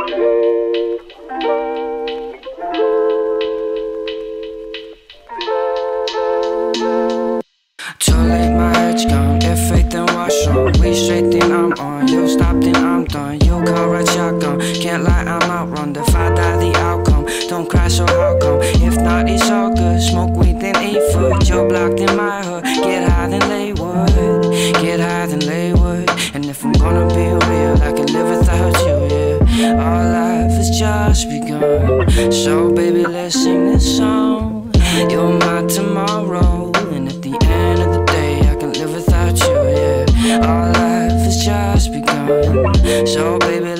Too late, my head's gone. If faith then wash on. We straight then I'm on. You stop then I'm done. You call right shotgun. Can't lie, I'm outrun. Defy die the outcome. Don't cry, so how come? If not, it's all good. Smoke weed then eat food. You're blocked in my hood. Get high then lay wood. Get high then lay wood. And if I'm gonna be real, I can live without you, yeah. Our life has just begun. So baby, let's sing this song. You're my tomorrow. And at the end of the day, I can live without you, yeah. Our life has just begun. So baby,